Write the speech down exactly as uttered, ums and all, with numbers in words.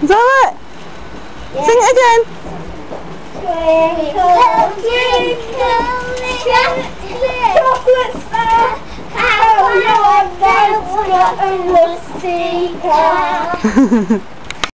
Is that it? Yeah. Sing it again. Twinkle, twinkle, chocolate star, how your bells got a rusty car.